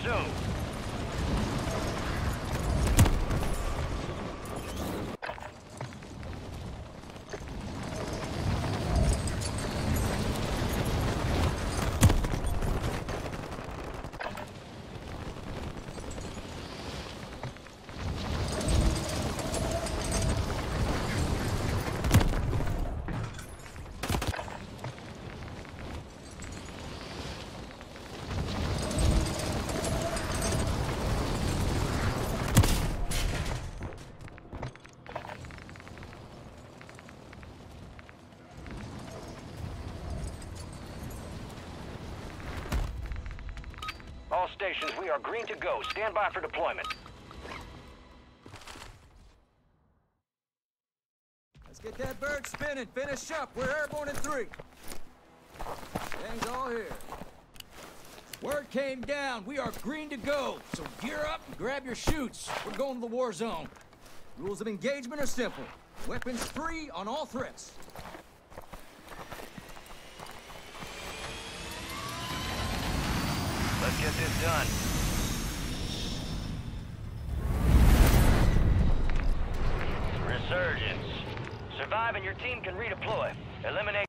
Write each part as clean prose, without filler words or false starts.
soon. All stations, we are green to go. Stand by for deployment. Let's get that bird spinning. Finish up. We're airborne in 3. Gang's all here. Word came down. We are green to go. So gear up and grab your chutes. We're going to the war zone. Rules of engagement are simple. Weapons free on all threats. Let's get this done. Resurgence. Survive and your team can redeploy. Eliminate.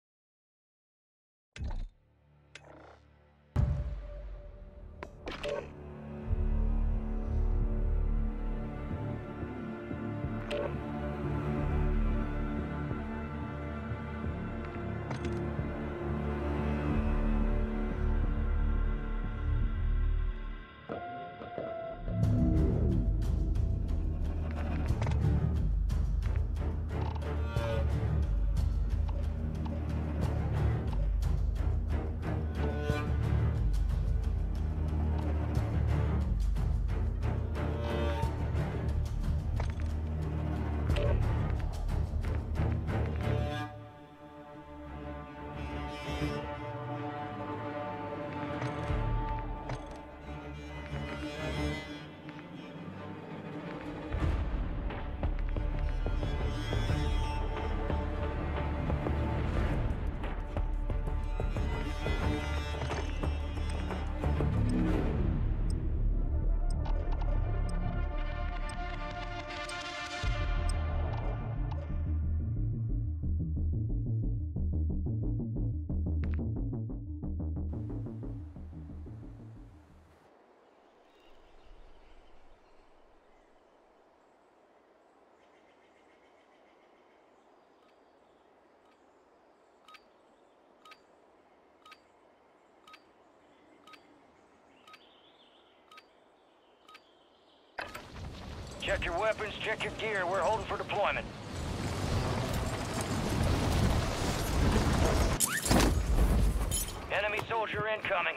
Check your weapons, check your gear. We're holding for deployment. Enemy soldier incoming.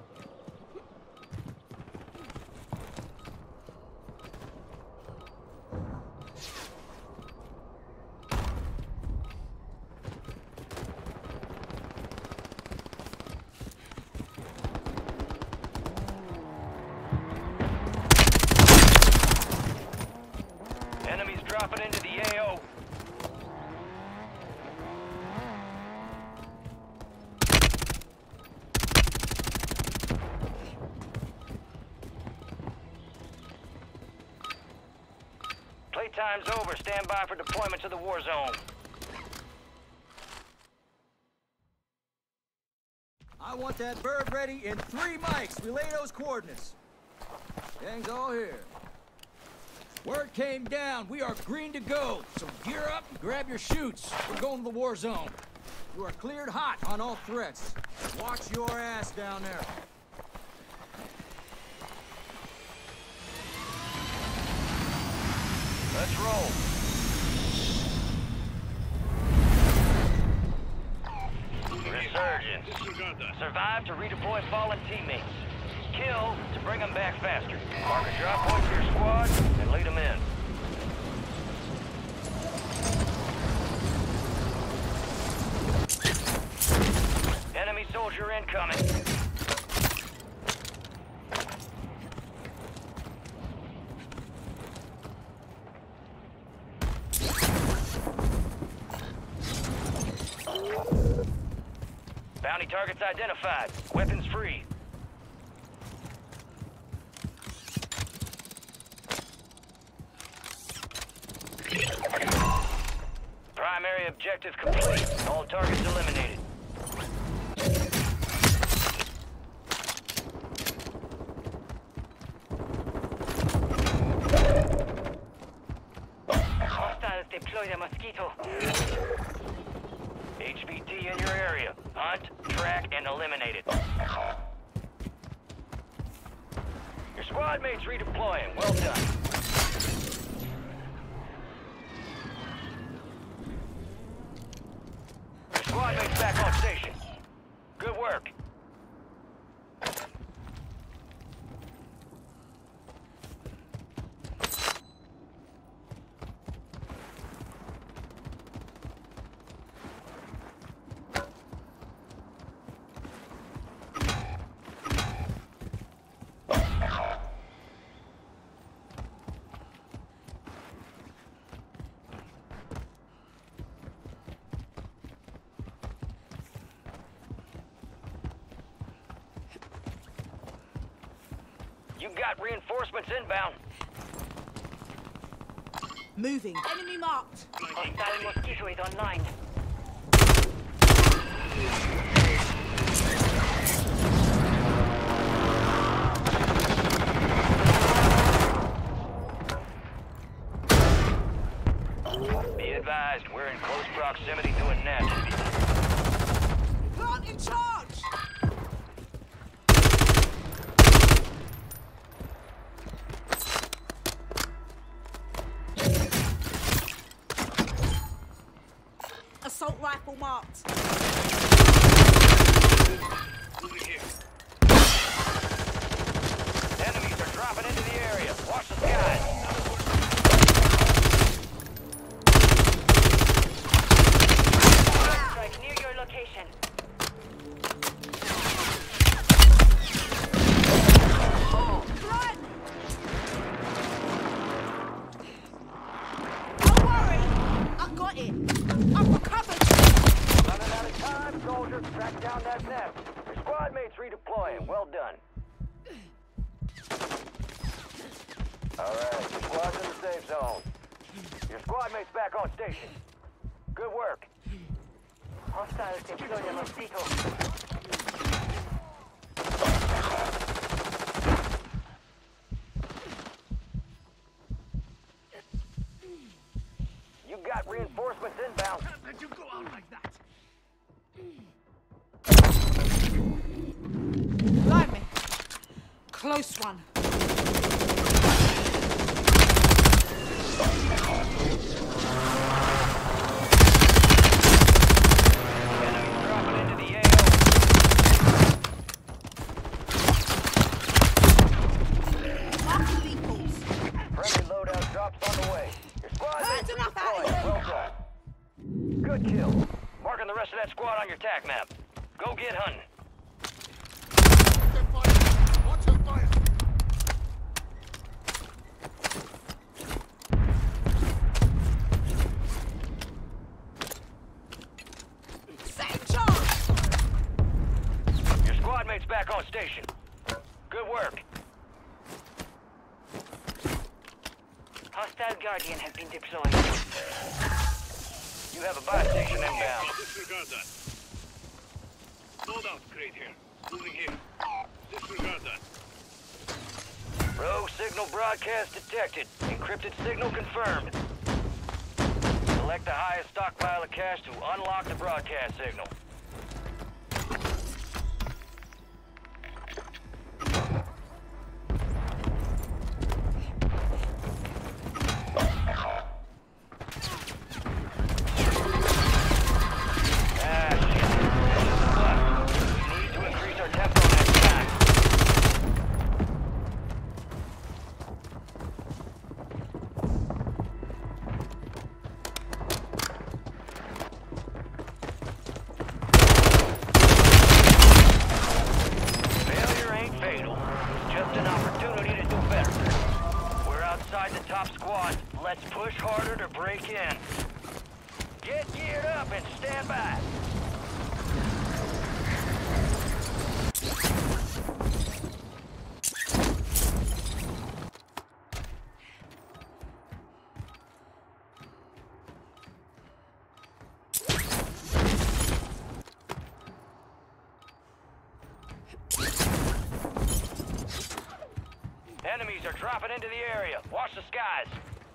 Dropping into the AO. Playtime's over. Stand by for deployment to the war zone. I want that bird ready in 3 mics. Relay those coordinates. Gang's all here. Word came down. We are green to go. So gear up and grab your chutes. We're going to the war zone. You are cleared hot on all threats. Watch your ass down there. Let's roll. Resurgence. Survive to redeploy fallen teammates. Kill to bring them back faster. Mark a drop point for your squad and lead them in. Enemy soldier incoming. Bounty targets identified. Weapons free. objective complete. All targets eliminated. Hostiles deploy the mosquito. HVT in your area. Hunt, track, and eliminate it. Your squad mates redeploying. Well done. Your squad mates back on station. Good work. You got reinforcements inbound. Moving. Enemy marked. Hostile mosquito is online. Be advised, we're in close proximity to a nest. Plant in charge! Assault rifle marked. Enemies are dropping into the area. Watch the skies. Strike near your location. Run! Don't worry! I got it! I'm recovered! Running out of time, soldiers. Track down that nest. Your squad mates redeploying. Well done. Alright, your squad's in the safe zone. Your squad mates back on station. Good work. Hostiles deploy the mosquito. You got reinforcements inbound. Let you go out like that. Blimey. Close one. Enemies dropping into the AO. Marking vehicles. Friendly loadout drops on the way. Your squad That's mates enough out of redeploying. here. Well done. Good kill. Marking the rest of that squad on your tac map. Go get hunting. Watch your fire! Same charge! Your squad mates back on station. Good work. Hostile Guardian has been deployed. You have a buy station inbound. Disregard that. Loadout crate here. Moving here. Disregard that. Rogue signal broadcast detected. Encrypted signal confirmed. Select the highest stockpile of cash to unlock the broadcast signal. We need to increase our tempo next time. Enemies are dropping into the area. Watch the skies.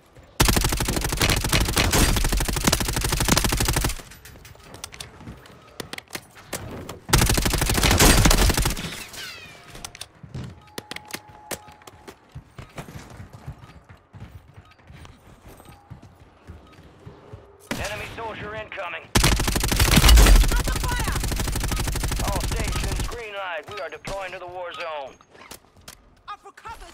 Enemy soldier incoming. Under fire! All stations, green light. We are deploying to the war zone. I've recovered!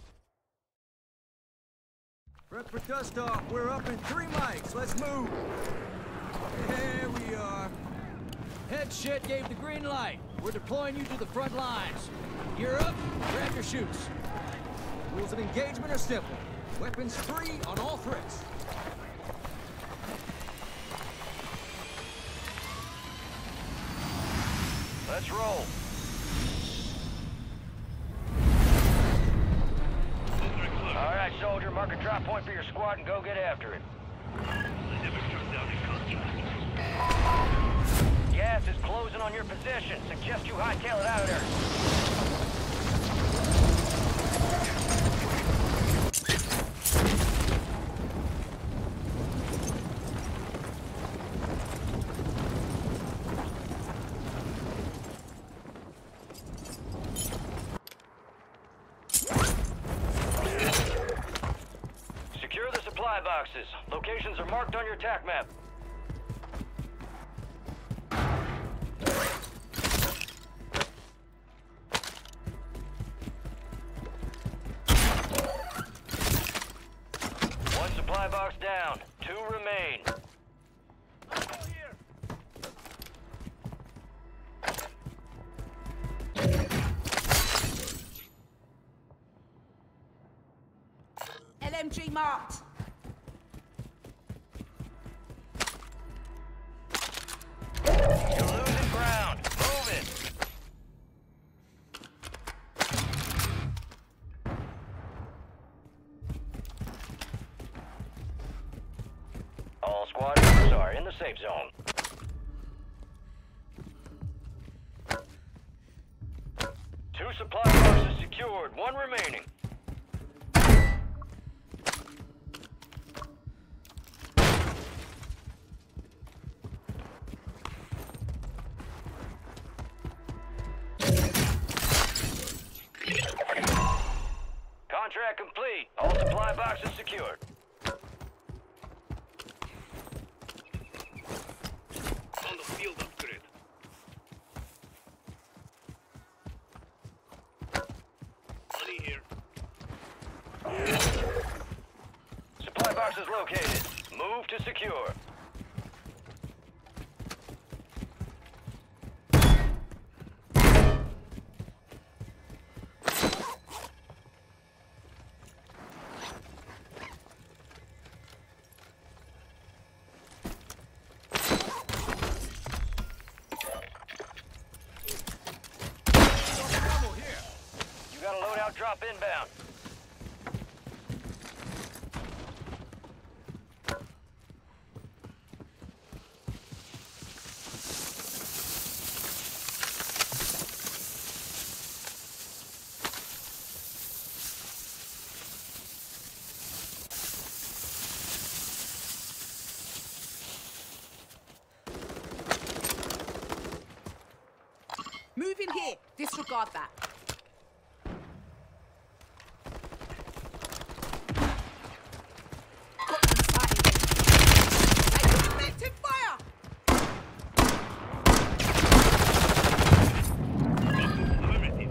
Prep for dust off. We're up in 3 mics. Let's move. Here we are. Head shit gave the green light. We're deploying you to the front lines. Gear up, grab your shoots. Rules of engagement are simple. Weapons free on all threats. Let's roll. All right, soldier, mark a drop point for your squad and go get after it. I never turned down a contract. Gas is closing on your position. Suggest you hightail it out of there. Secure the supply boxes. Locations are marked on your attack map. One supply box down. 2 remain. LMG marked. You're losing ground. Move it. All squad members are in the safe zone. Two supply boxes secured. 1 remaining. Contract complete. All supply boxes secured. On the field upgrade. Money here. Supply boxes located. Move to secure. You got a loadout drop inbound. Move in here. Disregard that. Got them sighted. Hey, connected fire! Affirmative.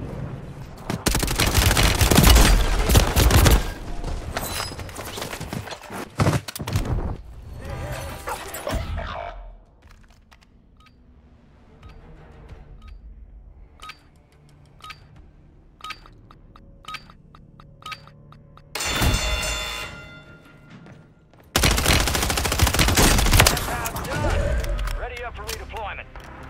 Job done. Ready up for redeployment.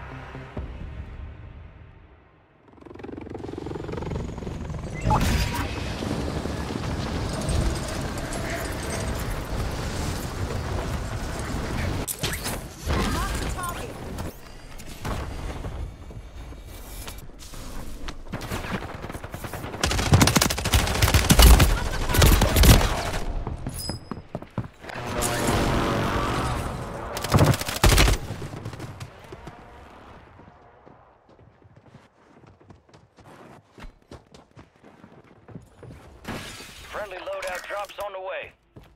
Mark the target. Drops on the way.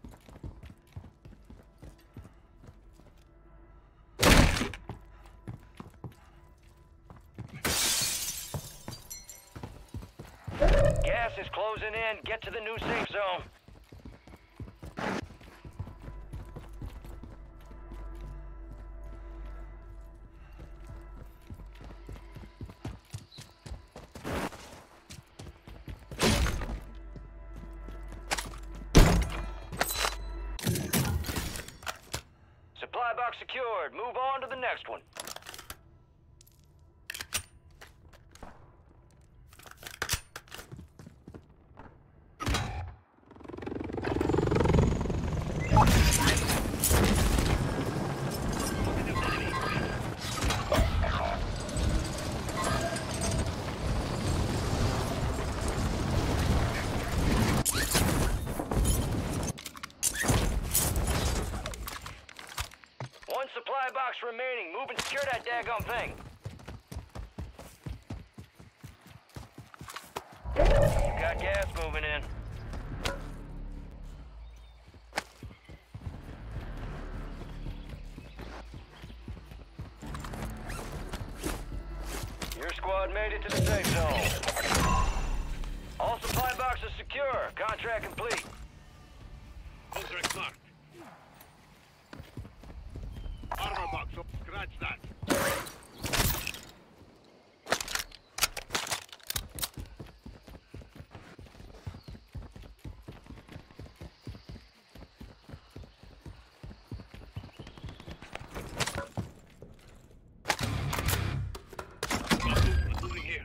Gas is closing in. Get to the new safe zone. Supply box secured. Move on to the next one. One supply box remaining. Move and secure that daggone thing. You got gas moving in. Your squad made it to the safe zone. All supply boxes secure. Contract complete. Contract marked. Armor box, oh, scratch that. Moving here.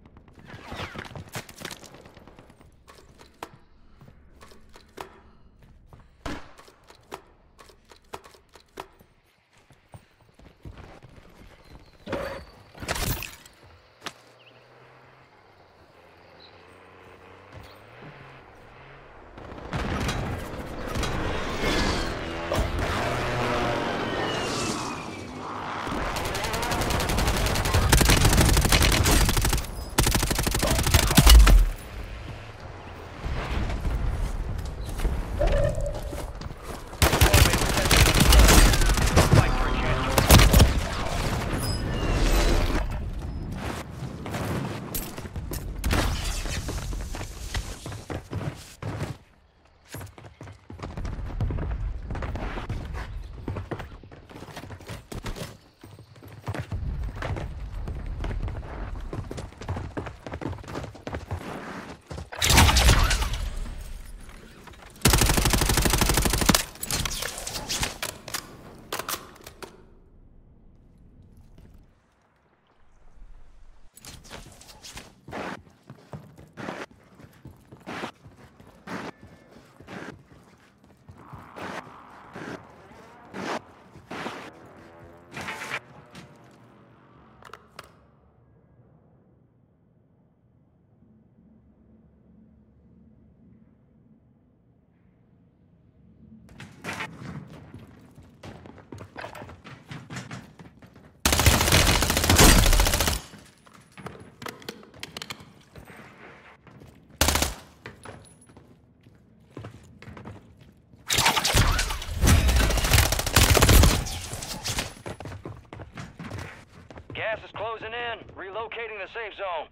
Gas is closing in. Relocating the safe zone.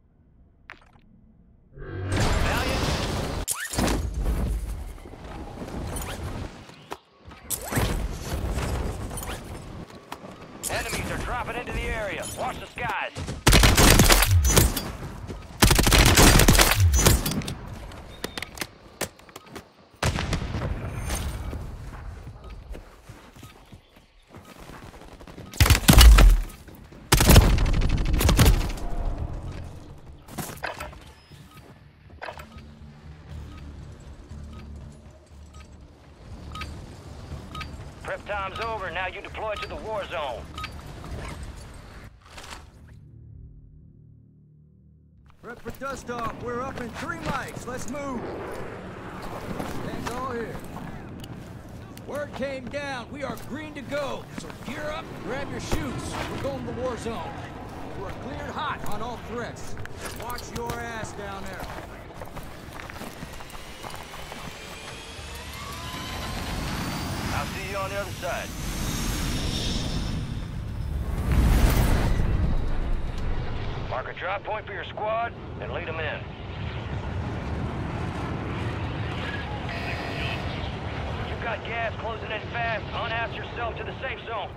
Valiant. Enemies are dropping into the area. Watch the skies. Prep time's over. Now you deploy to the war zone. Prep for dust off. We're up in 3 mics. Let's move. Things all here. Word came down. We are green to go. So gear up, grab your chutes. We're going to the war zone. We're cleared hot on all threats. Watch your ass down there. I'll see you on the other side. Mark a drop point for your squad and lead them in. You've got gas closing in fast. Unass yourself to the safe zone.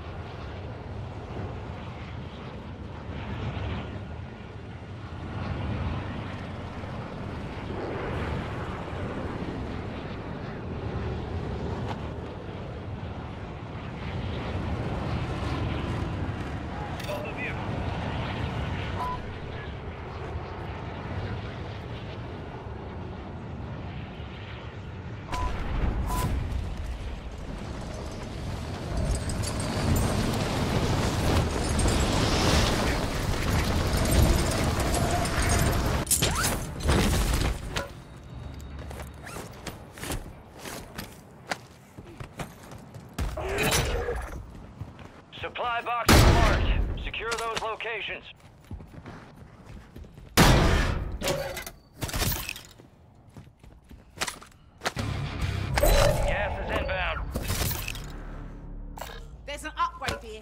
Supply boxes marked. Secure those locations. Gas is inbound. There's an upgrade here.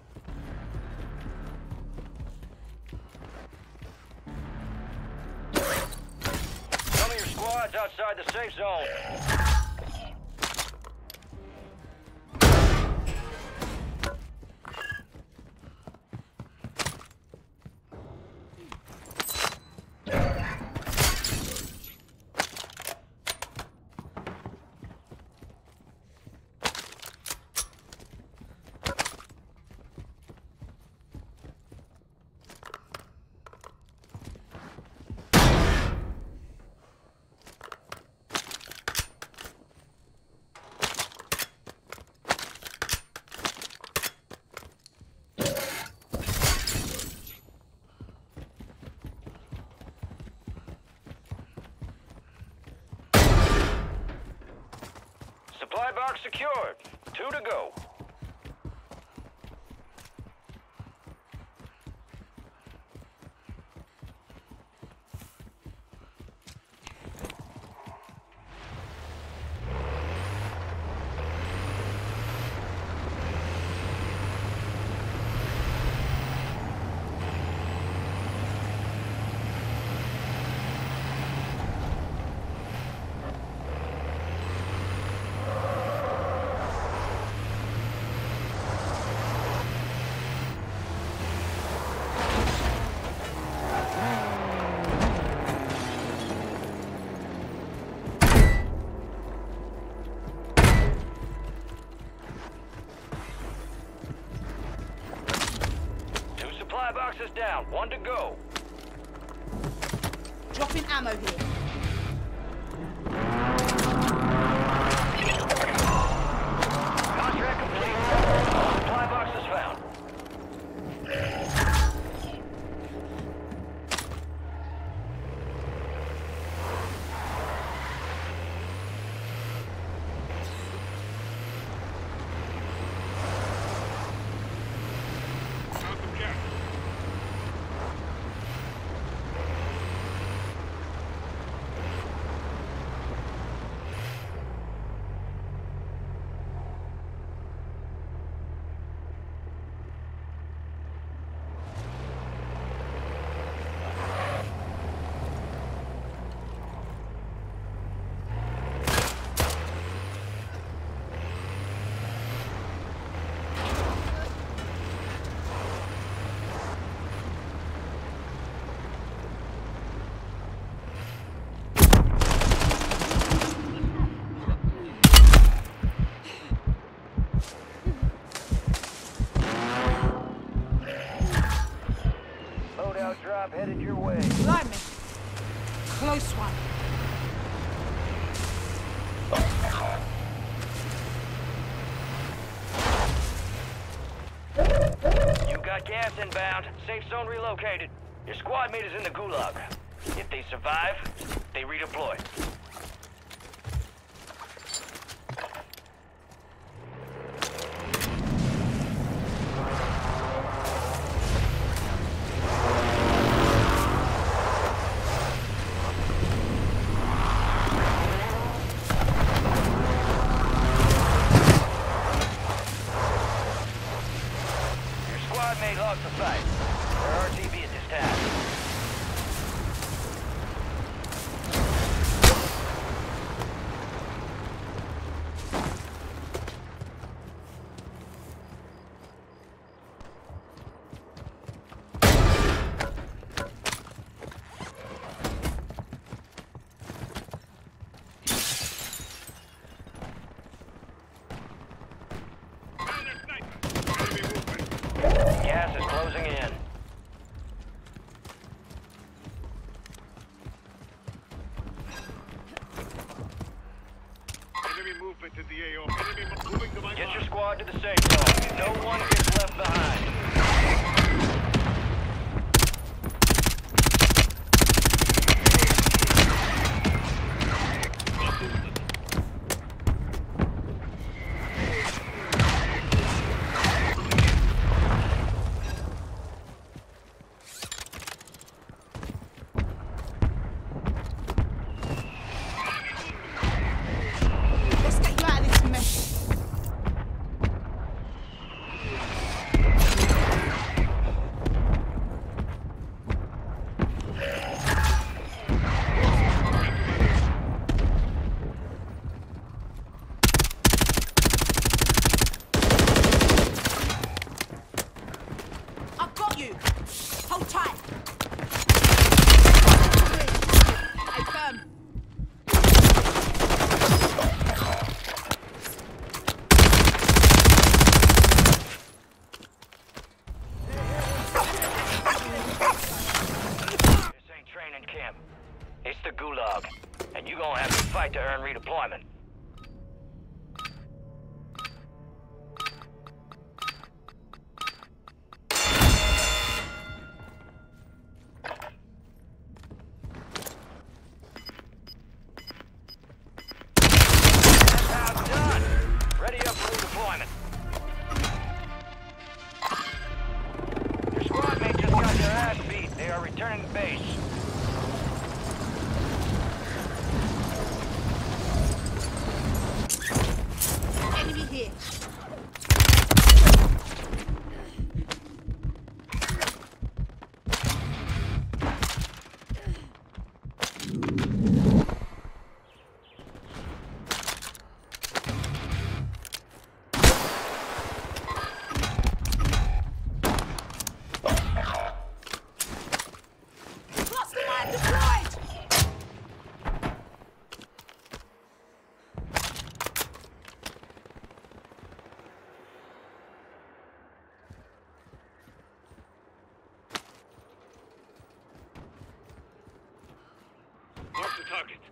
Some of your squad's outside the safe zone. Supply box secured. 2 to go. Supply boxes down. 1 to go. Dropping ammo here. Contract complete. Supply boxes found. Found some gas. Loadout drop headed your way. Blimey. Close one. You got gas inbound. Safe zone relocated. Your squad mate is in the gulag. If they survive, they redeploy. squad mate lost the fight. They're RTB at this time. Gas is closing in. Enemy movement in the AO. Enemy moving to my Get mark. your squad to the safe zone. No one gets left behind. Let's get you out of this mess. I've got you. Hold tight. Hey, firm. This ain't training camp. It's the gulag. And you gonna have to fight to earn redeployment. That's how it's done. Ready up for redeployment. Your squad mate just got their ass beat. They are returning to base. Enemy here. Lost the man deployed. Mark the target.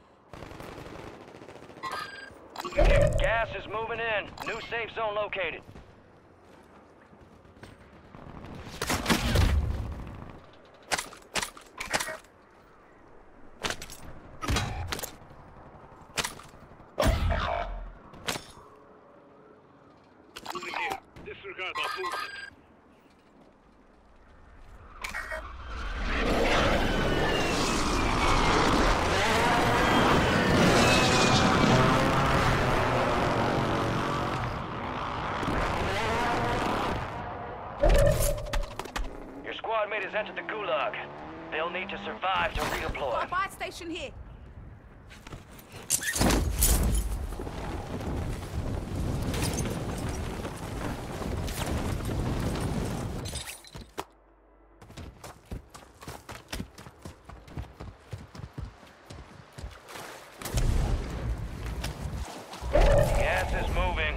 Gas is moving in. New safe zone located. Moving here. Disregard our movement. Your squad mate has entered the gulag. They'll need to survive to Got a redeploy. fire station here. Gas is moving.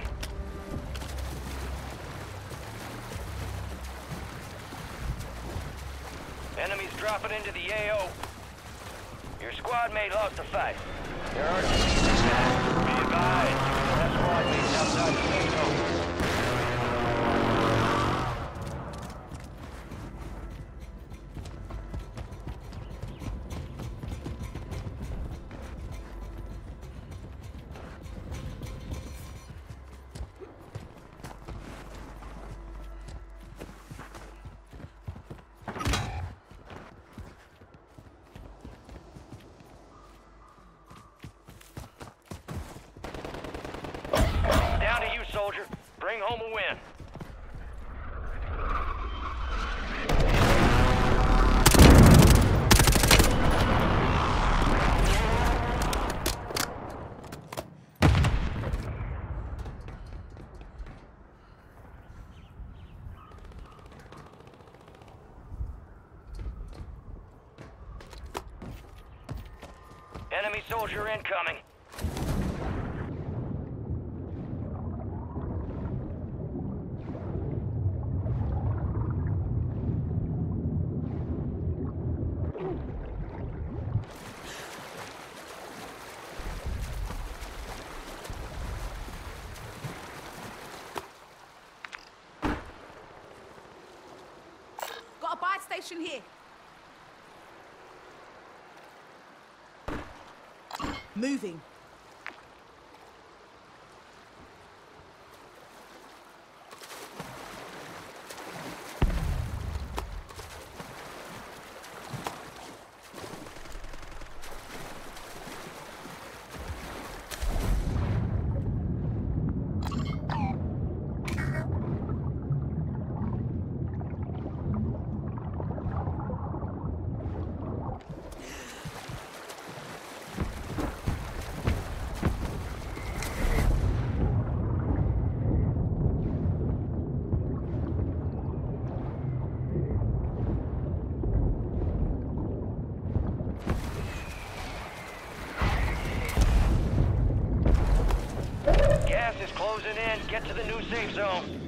Enemies dropping into the AO. Your squad mate lost the fight. There are be advised. That squad mate's outside the safe zone. Enemy soldier incoming. Got a buy station here. Moving. Gas is closing in. Get to the new safe zone.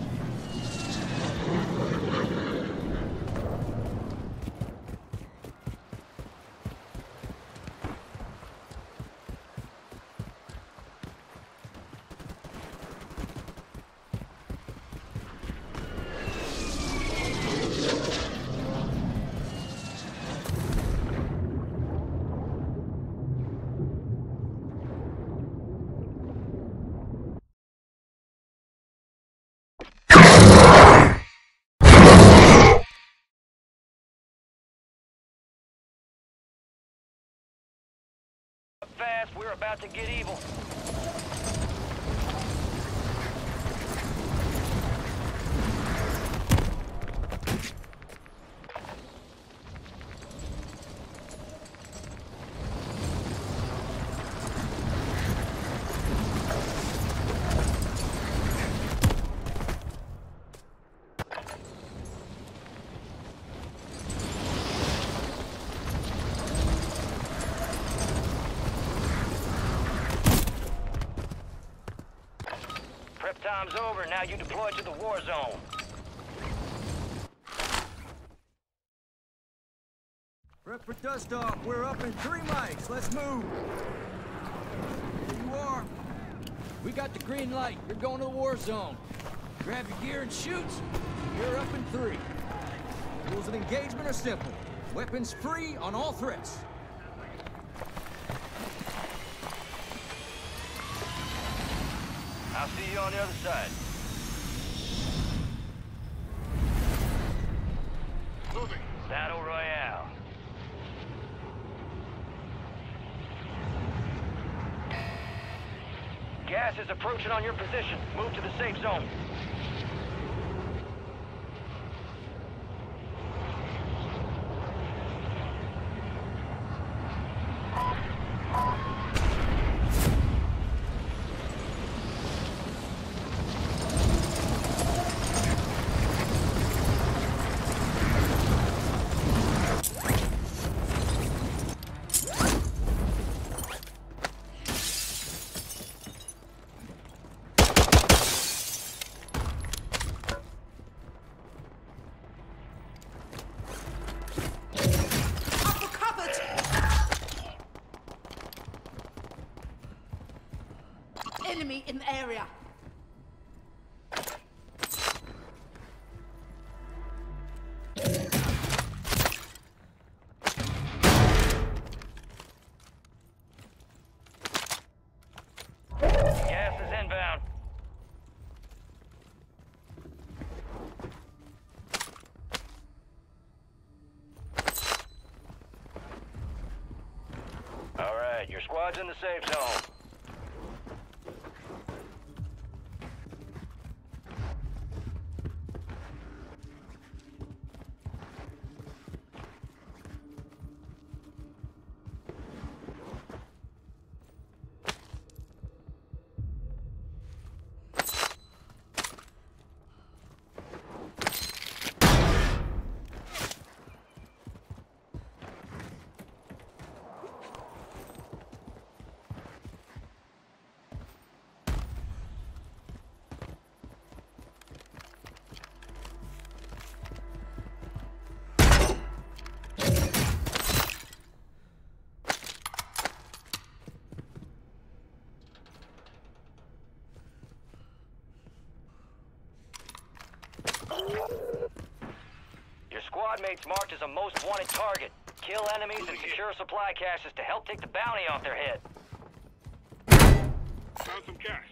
Fast, we're about to get evil. Prep time's over. Now you deploy to the war zone. Prep for dust off. We're up in 3 mics. Let's move. Here you are. We got the green light. You're going to the war zone. Grab your gear and shoot. You're up in 3. Rules of engagement are simple. Weapons free on all threats. I'll see you on the other side. Moving. Battle Royale. Gas is approaching on your position. Move to the safe zone. Enemy in the area. Gas is inbound. All right, your squad's in the safe zone. Your squad mate's marked as a most wanted target. Kill enemies and secure supply caches to help take the bounty off their head. Found some cash.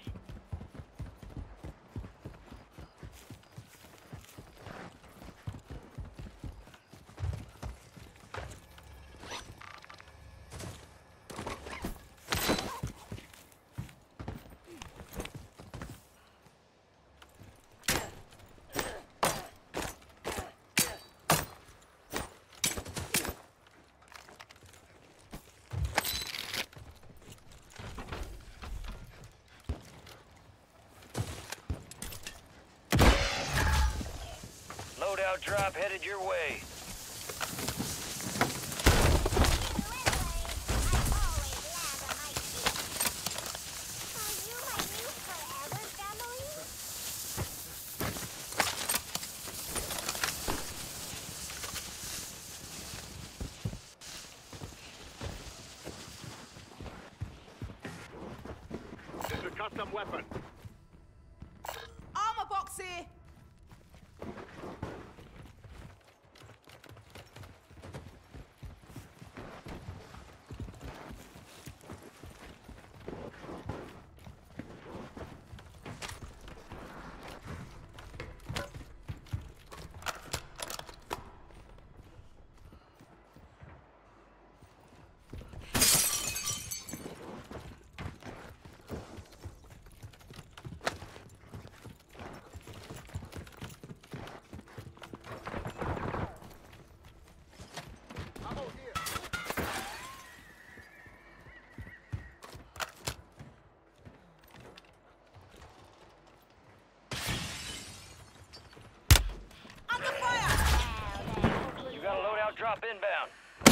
Loadout drop headed your way. There's a custom weapon. Armor box here. You got a loadout drop inbound.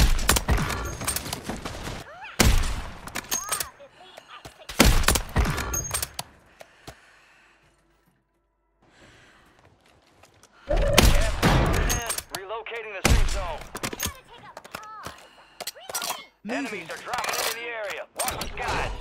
Relocating the safe zone. Enemies are dropping into the area. Watch the skies.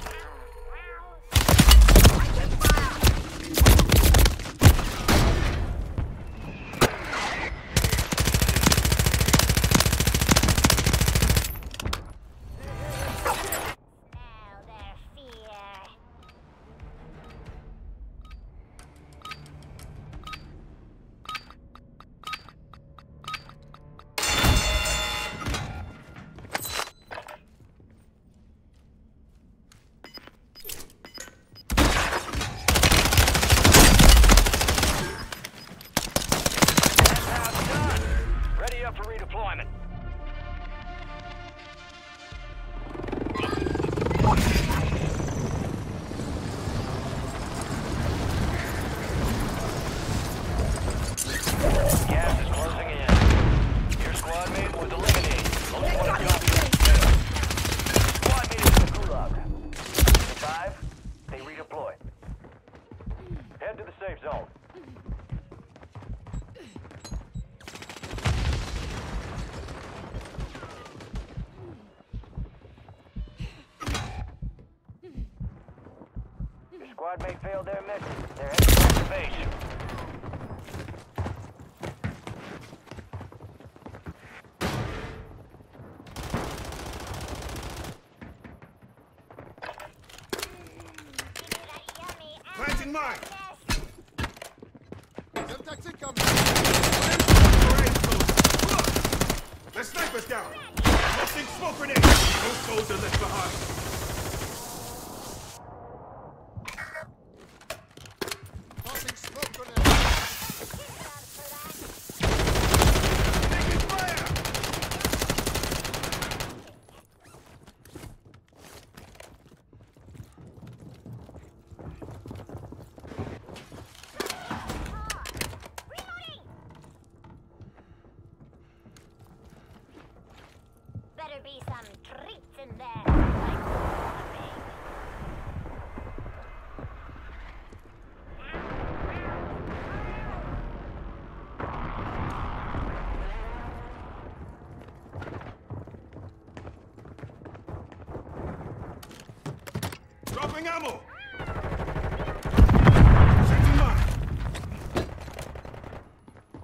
For redeployment. Gas is closing in. Your squad mate was eliminated. Only one copy left. Squad mate is in the gulag. Survive, they redeploy. Head to the safe zone. Squad mate failed their mission. They're heading back to base. Planting mine. The sniper's down. Tossing smoke grenade. No souls are left behind. Better be some treats in there. Dropping ammo. Setting mine.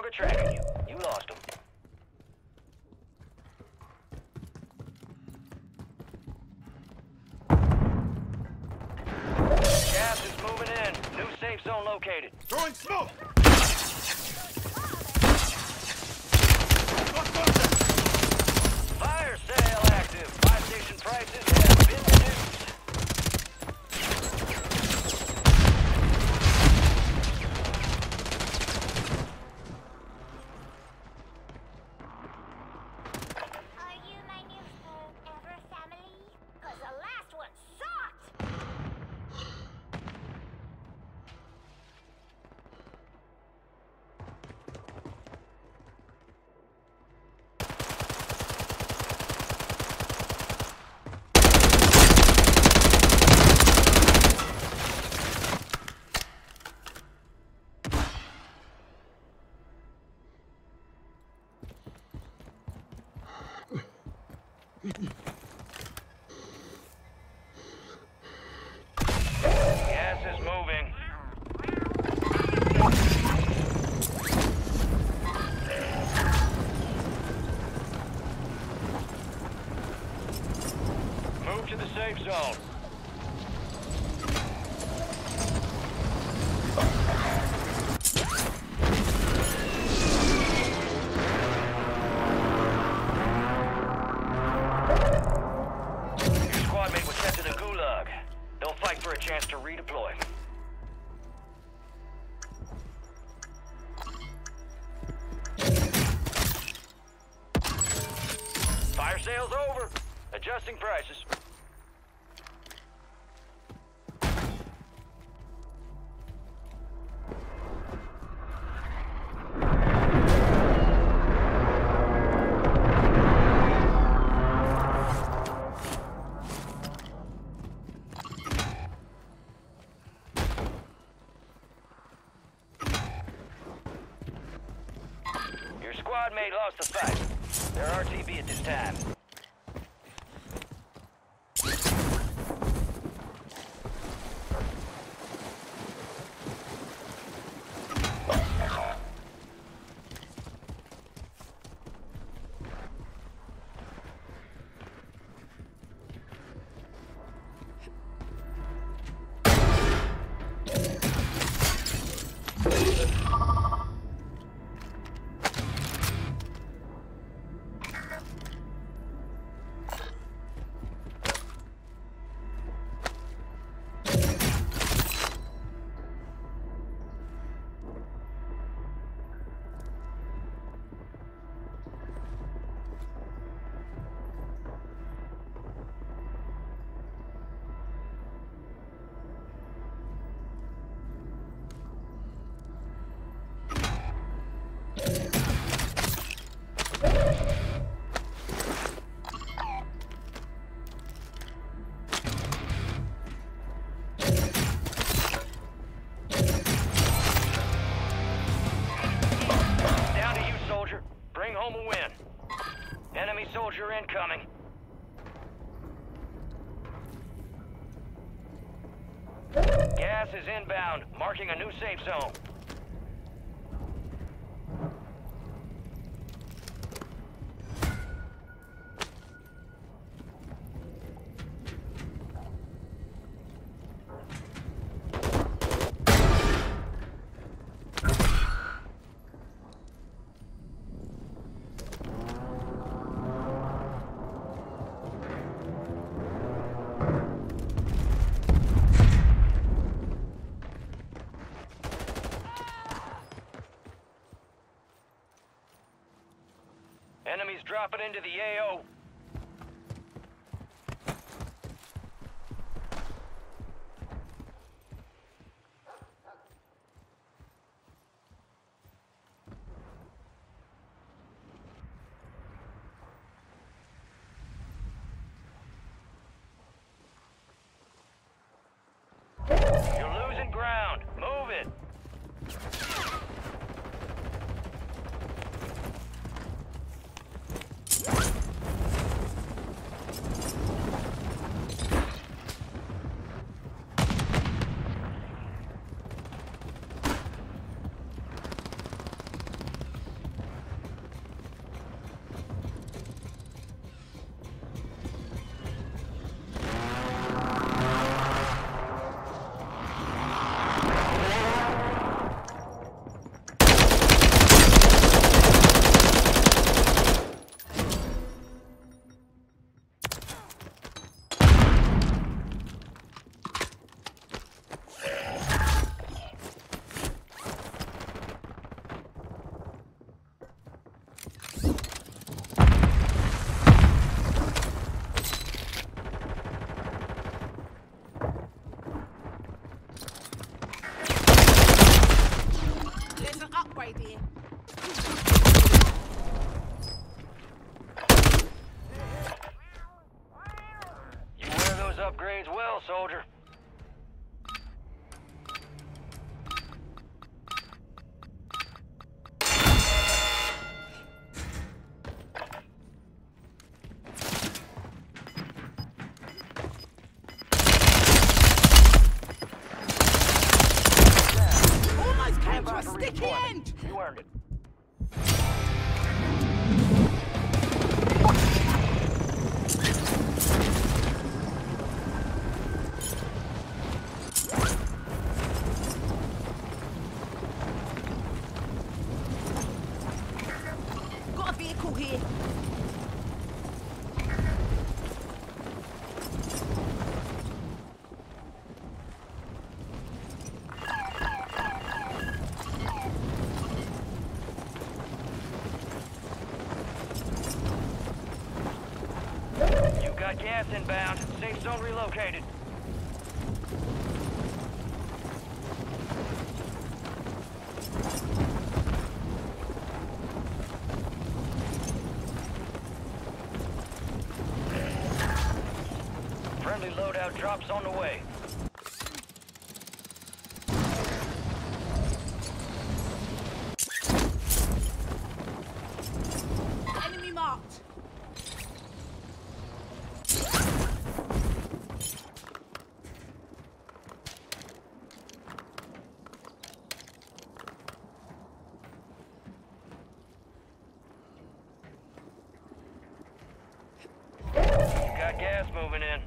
longer tracking you. You lost them. Gas is moving in. New safe zone located. Throwing smoke! Fire sale active. Buy station prices have been reduced. Are you my new forever family? 'Cause the last one sucked! Gas is moving. Move to the safe zone. Your squad mate was sent to the gulag. They'll fight for a chance to redeploy. Fire sale's over. Adjusting prices. Your squad mate lost the fight. They're RTB at this time. Down to you, soldier. Bring home a win. Enemy soldier incoming. Gas is inbound, marking a new safe zone. Enemies dropping into the AO. You're losing ground. Move it. well, soldier. Almost came to a Back for sticky redeployment. end! You earned it. Got a vehicle here. You got gas inbound. Safe zone relocated. Friendly loadout drops on the way. Enemy marked. You got gas moving in.